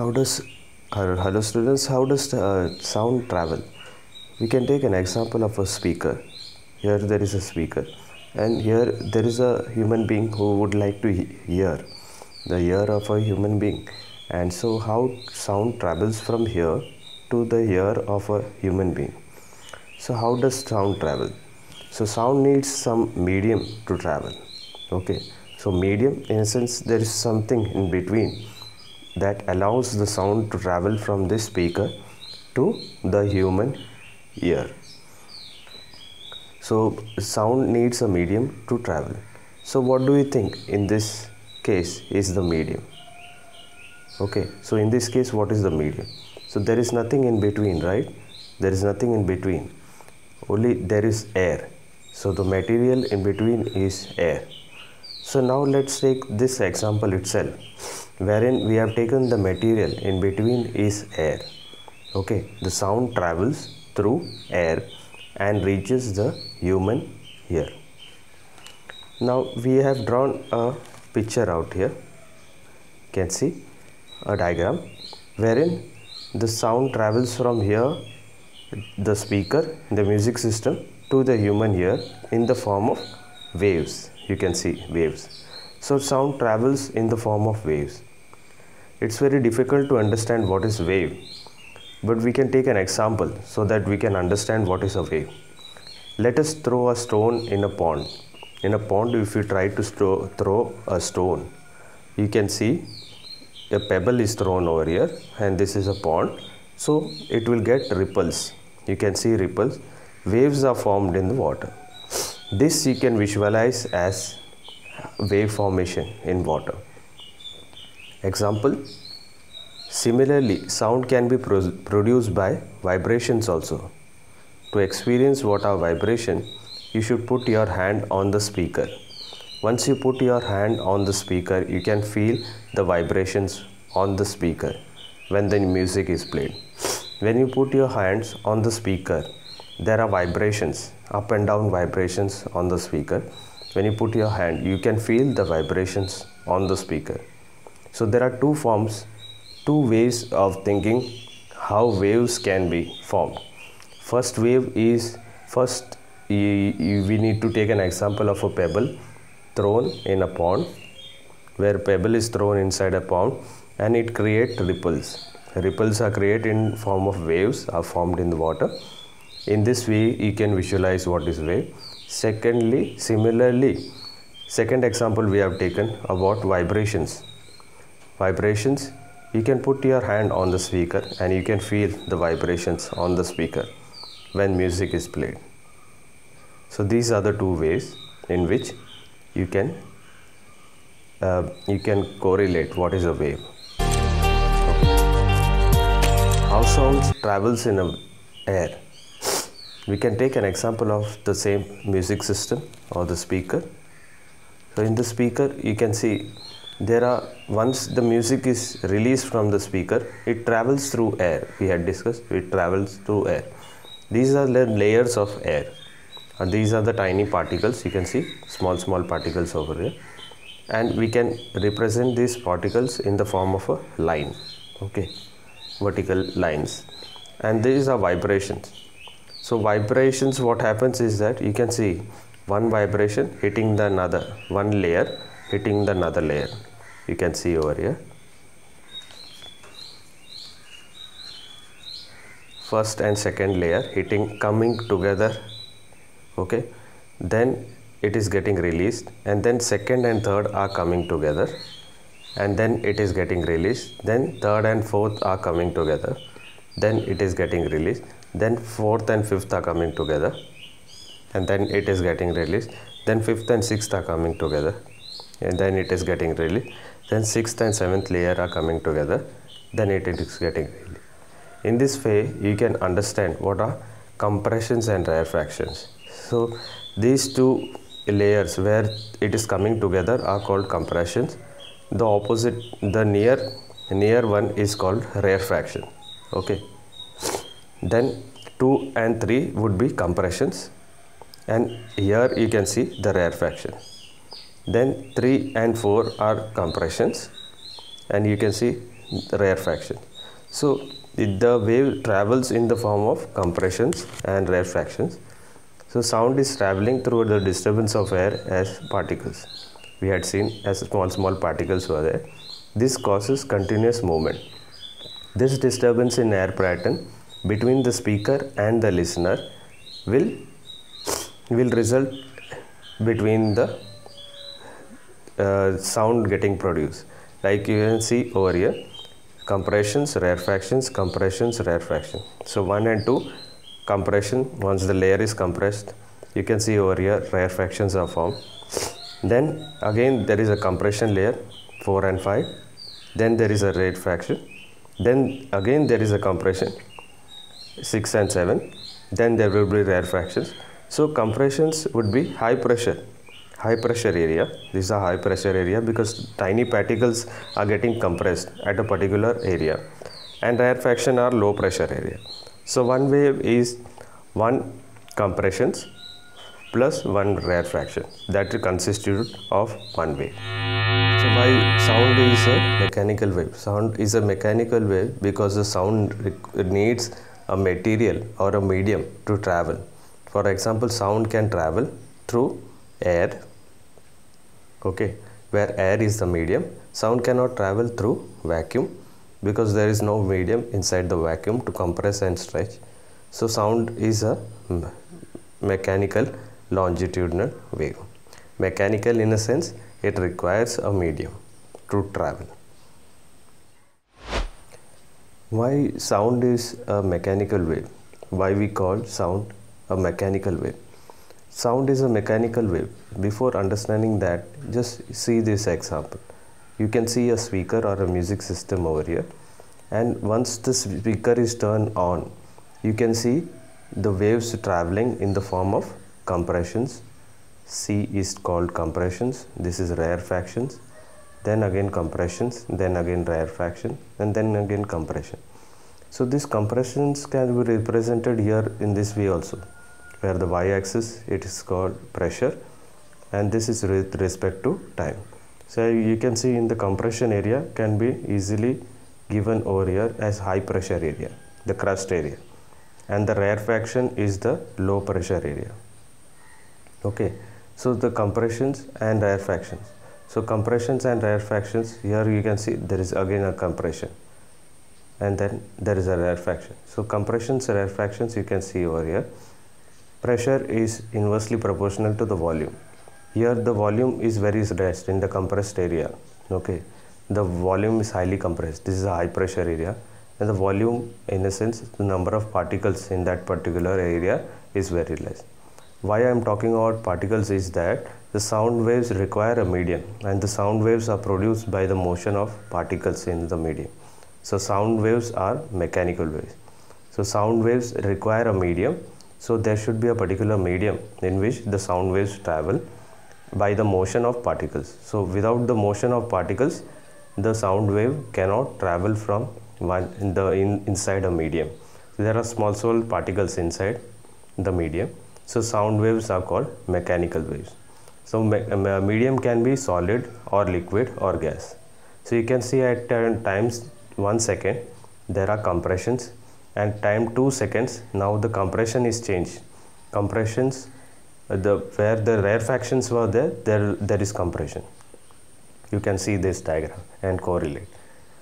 How does hello students, how does sound travel? We can take an example of a speaker. Here there is a speaker, and here there is a human being who would like to hear the ear of a human being. And so how sound travels from here to the ear of a human being? So how does sound travel? So sound needs some medium to travel. Okay, so medium, in a sense, there is something in between that allows the sound to travel from this speaker to the human ear. So sound needs a medium to travel. So what do you think in this case is the medium? Okay, so in this case, what is the medium? So there is nothing in between, right? There is nothing in between. Only there is air. So the material in between is air. So now let's take this example itself, wherein we have taken the material in between is air. Okay, the sound travels through air and reaches the human ear. Now we have drawn a picture out here. You can see a diagram wherein the sound travels from here, the speaker, the music system, to the human ear in the form of waves. You can see waves. So sound travels in the form of waves. It's very difficult to understand what is wave, but we can take an example so that we can understand what is a wave. Let us throw a stone in a pond. In a pond, if you try to throw a stone, you can see a pebble is thrown over here, and this is a pond, so it will get ripples. You can see ripples. Waves are formed in the water. This you can visualize as wave formation in water. Example, similarly, sound can be produced by vibrations also. To experience what are vibration, you should put your hand on the speaker. Once you put your hand on the speaker, you can feel the vibrations on the speaker when the music is played. When you put your hands on the speaker, there are vibrations, up and down vibrations on the speaker. When you put your hand, you can feel the vibrations on the speaker. So there are two forms, two ways of thinking how waves can be formed. First wave is, we need to take an example of a pebble thrown in a pond, where pebble is thrown inside a pond and it creates ripples. Ripples are created in form of waves, are formed in the water. In this way, you can visualize what is wave. Secondly, similarly, second example we have taken about vibrations. Vibrations, you can put your hand on the speaker and you can feel the vibrations on the speaker when music is played. So these are the two ways in which you can correlate what is a wave. How sound travels in air. We can take an example of the same music system or the speaker. So in the speaker, you can see once the music is released from the speaker, it travels through air. We had discussed it travels through air. These are the layers of air. And these are the tiny particles. You can see small particles over here. And we can represent these particles in the form of a line. Okay, vertical lines. And these are vibrations. So vibrations, what happens is that you can see one vibration hitting the another, one layer hitting the another layer. You can see over here. First and second layer coming together. Okay, then it is getting released, and then second and third are coming together, and then it is getting released. Then third and fourth are coming together, then it is getting released. Then fourth and fifth are coming together, and then it is getting released. Then fifth and sixth are coming together, and then it is getting released. Then sixth and seventh layer are coming together, then it is getting released. In this way, you can understand what are compressions and rarefactions. So these two layers where it is coming together are called compressions. The opposite, the near one is called rarefaction. Okay. Then 2 and 3 would be compressions, and here you can see the rarefaction. Then 3 and 4 are compressions, and you can see rarefaction. So the wave travels in the form of compressions and rarefactions. So sound is traveling through the disturbance of air as particles. We had seen as small particles were there. This causes continuous movement. This disturbance in air pattern between the speaker and the listener will result between the sound getting produced. Like you can see over here, compressions, rarefactions, compressions, rarefaction. So 1 and 2 compression, once the layer is compressed, you can see over here rarefactions are formed. Then again there is a compression layer 4 and 5. Then there is a rarefaction. Then again there is a compression 6 and 7. Then there will be rarefactions. So compressions would be high pressure area. This is a high pressure area because tiny particles are getting compressed at a particular area, and rarefaction are low pressure area. So one wave is 1 compressions plus 1 rarefaction, that constitute of 1 wave. So why sound is a mechanical wave? Sound is a mechanical wave because the sound needs a material or a medium to travel. For example, sound can travel through air, okay, where air is the medium. Sound cannot travel through vacuum because there is no medium inside the vacuum to compress and stretch. So sound is a mechanical longitudinal wave. Mechanical in a sense, it requires a medium to travel. Why sound is a mechanical wave? Why we call sound a mechanical wave? Sound is a mechanical wave. Before understanding that, just see this example. You can see a speaker or a music system over here, and once the speaker is turned on, you can see the waves traveling in the form of compressions. C is called compressions, this is rarefactions, then again compressions, then again rarefaction, and then again compression. So these compressions can be represented here in this way also, where the y-axis it is called pressure, and this is with respect to time. So you can see in the compression area can be easily given over here as high pressure area, the crust area, and the rarefaction is the low pressure area. Okay, so the compressions and rarefactions. So compressions and rarefactions, here you can see there is again a compression, and then there is a rarefaction. So compressions, rarefactions you can see over here. Pressure is inversely proportional to the volume. Here the volume is very less in the compressed area. Okay, the volume is highly compressed. This is a high pressure area, and the volume, in a sense, the number of particles in that particular area is very less. Why I am talking about particles is that the sound waves require a medium, and the sound waves are produced by the motion of particles in the medium. So sound waves are mechanical waves. So sound waves require a medium, so there should be a particular medium in which the sound waves travel by the motion of particles. So without the motion of particles, the sound wave cannot travel from inside a medium. So there are small particles inside the medium. So sound waves are called mechanical waves. So medium can be solid or liquid or gas. So you can see at times 1 second there are compressions, and time 2 seconds now the compression is changed. Compressions, where the rarefactions were there is compression. You can see this diagram and correlate.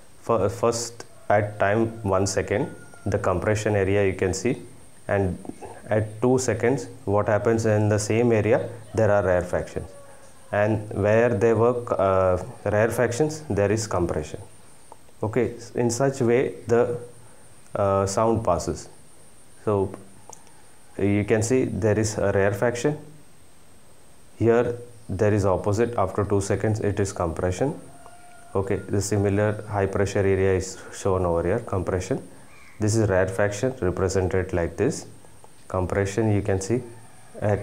First at time 1 second the compression area you can see, and at 2 seconds what happens in the same area, there are rarefactions, and where there were rarefactions there is compression. Okay, in such way the sound passes. So you can see there is a rarefaction. Here there is opposite, after 2 seconds it is compression. Okay, the similar high pressure area is shown over here, compression. This is rarefaction, represented like this. Compression you can see at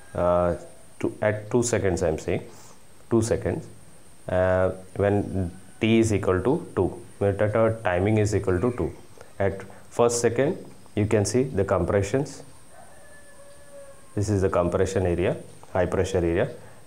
2 seconds, I am saying 2 seconds, when t is equal to 2, when timing is equal to 2. At first second you can see the compressions. This is the compression area, high pressure area,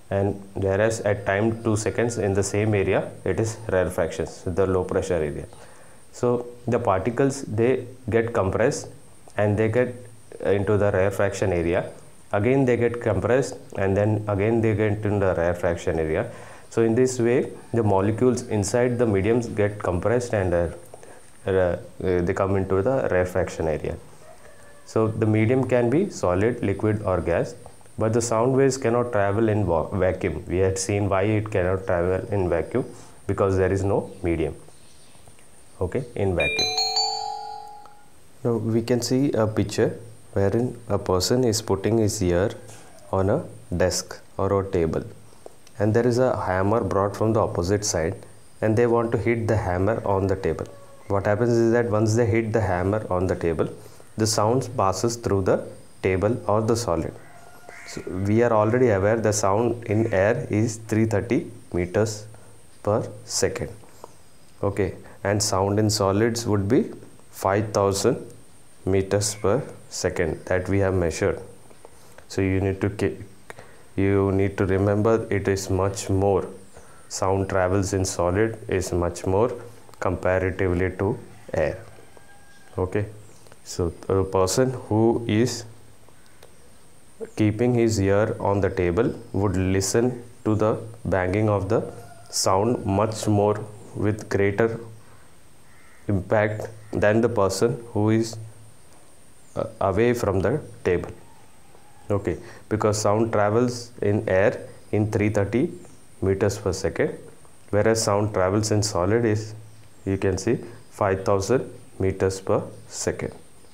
and whereas at time 2 seconds in the same area it is rarefactions, the low pressure area. So the particles, they get compressed and they get into the rarefaction area, again they get compressed and then again they get into the rarefaction area. So in this way the molecules inside the mediums get compressed and they come into the rarefaction area. So the medium can be solid, liquid or gas, but the sound waves cannot travel in vacuum. We had seen why it cannot travel in vacuum, because there is no medium, okay, in vacuum. Now we can see a picture wherein a person is putting his ear on a desk or a table, and there is a hammer brought from the opposite side and they want to hit the hammer on the table. What happens is that once they hit the hammer on the table, the sound passes through the table or the solid. So we are already aware the sound in air is 330 meters per second, okay, and sound in solids would be 5000 meters per second that we have measured. So you need to remember it is much more. Sound travels in solid is much more comparatively to air, okay. So a person who is keeping his ear on the table would listen to the banging of the sound much more with greater impact than the person who is away from the table, okay, because sound travels in air in 330 meters per second, whereas sound travels in solid is, you can see, 5000 meters per second.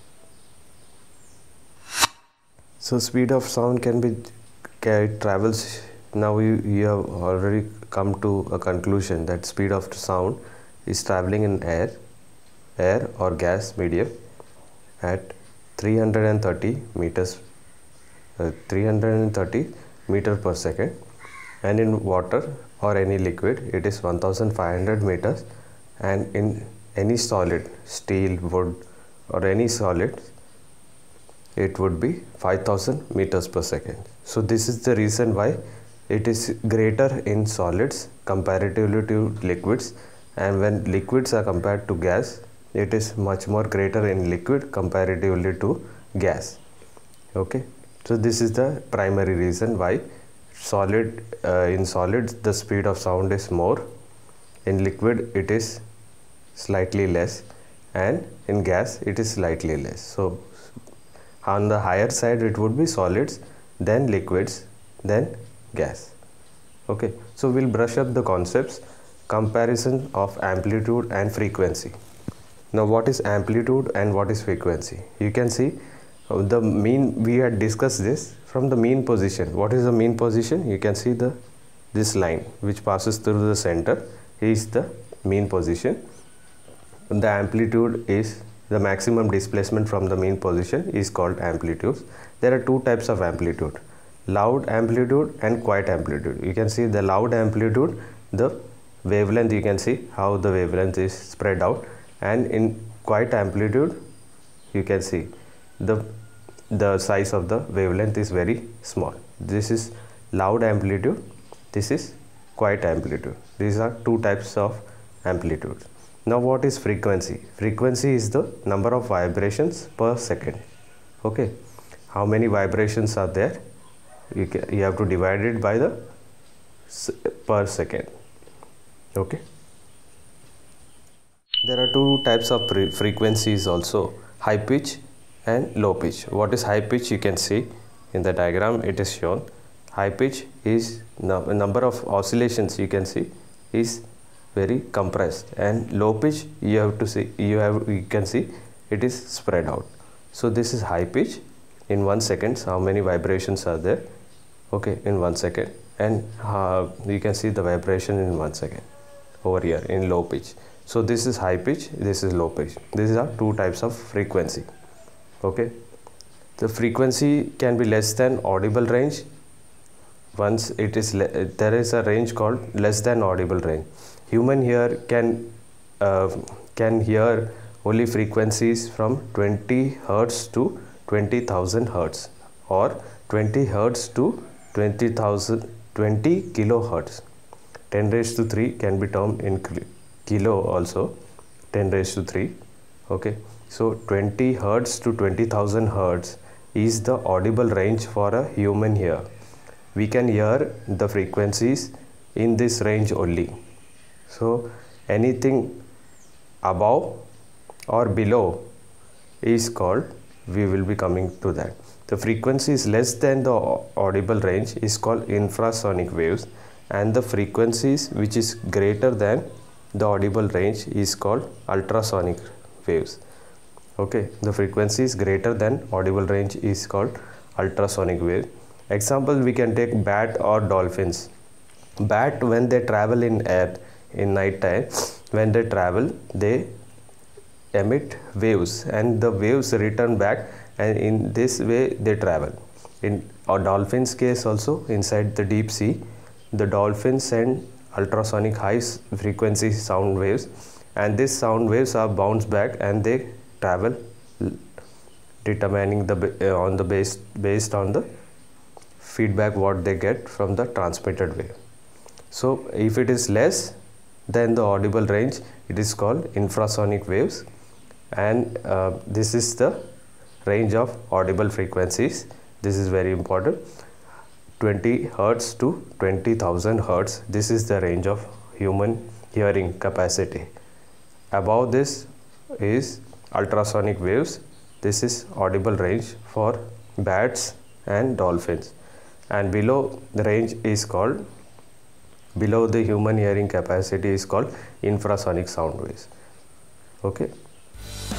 So speed of sound travels. Now you have already come to a conclusion that speed of sound is traveling in air or gas medium at 330 meters per second, and in water or any liquid it is 1500 meters, and in any solid, steel, wood or any solid, it would be 5000 meters per second. So this is the reason why it is greater in solids comparatively to liquids, and when liquids are compared to gas, it is much more greater in liquid comparatively to gas, okay. So this is the primary reason why in solids the speed of sound is more, in liquid it is slightly less, and in gas it is slightly less. So on the higher side it would be solids, then liquids, then gas, okay. So we'll brush up the concepts. Comparison of amplitude and frequency. Now what is amplitude and what is frequency? You can see the mean, we had discussed this from the mean position. What is the mean position? You can see this line which passes through the center is the mean position. The amplitude is the maximum displacement from the mean position is called amplitude. There are two types of amplitude, loud amplitude and quiet amplitude. You can see the loud amplitude, the wavelength, you can see how the wavelength is spread out, and in quiet amplitude you can see the size of the wavelength is very small. This is loud amplitude, this is quiet amplitude. These are two types of amplitudes. Now what is frequency? Frequency is the number of vibrations per second, okay. How many vibrations are there? You have to divide it by the per second, okay. There are two types of frequencies also, high pitch and low pitch. What is high pitch? You can see in the diagram it is shown. High pitch is number of oscillations, you can see, is very compressed, and low pitch you can see it is spread out. So this is high pitch. In 1 second how many vibrations are there, okay, in 1 second, and you can see the vibration in 1 second over here in low pitch. So this is high pitch, this is low pitch. These are two types of frequency, okay. The frequency can be less than audible range. Once it is there is a range called less than audible range. Human ear can hear only frequencies from 20 hertz to 20,000 hertz, or 20 hertz to 20 20 kilohertz. 10 raised to 3 can be termed in kilo also, 10 raised to 3. Okay, so 20 hertz to 20,000 hertz is the audible range for a human ear. We can hear the frequencies in this range only. So anything above or below is called, we will be coming to that. The frequency is less than the audible range is called infrasonic waves, and the frequencies which is greater than the audible range is called ultrasonic waves. Okay, the frequency is greater than audible range is called ultrasonic wave. Example, we can take bat or dolphins. Bat, when they travel in air in night time, when they travel, they emit waves, and the waves return back, and in this way they travel. In a dolphin's case also, inside the deep sea, the dolphins send ultrasonic high frequency sound waves, and these sound waves are bounced back and they travel, determining the based on the feedback what they get from the transmitted wave. So if it is less than the audible range, it is called infrasonic waves, and this is the range of audible frequencies. This is very important. 20 hertz to 20,000 hertz, this is the range of human hearing capacity. Above this is ultrasonic waves. This is audible range for bats and dolphins, and below the range is called, below the human hearing capacity is called infrasonic sound waves. Okay.